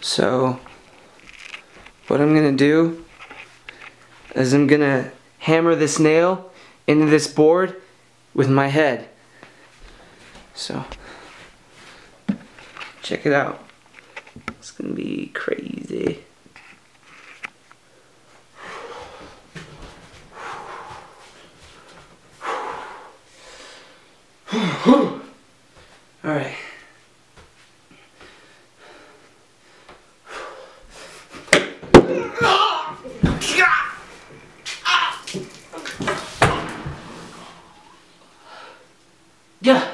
So what I'm gonna do is I'm gonna hammer this nail into this board with my head. So check it out. It's gonna be crazy. Alright. Yeah.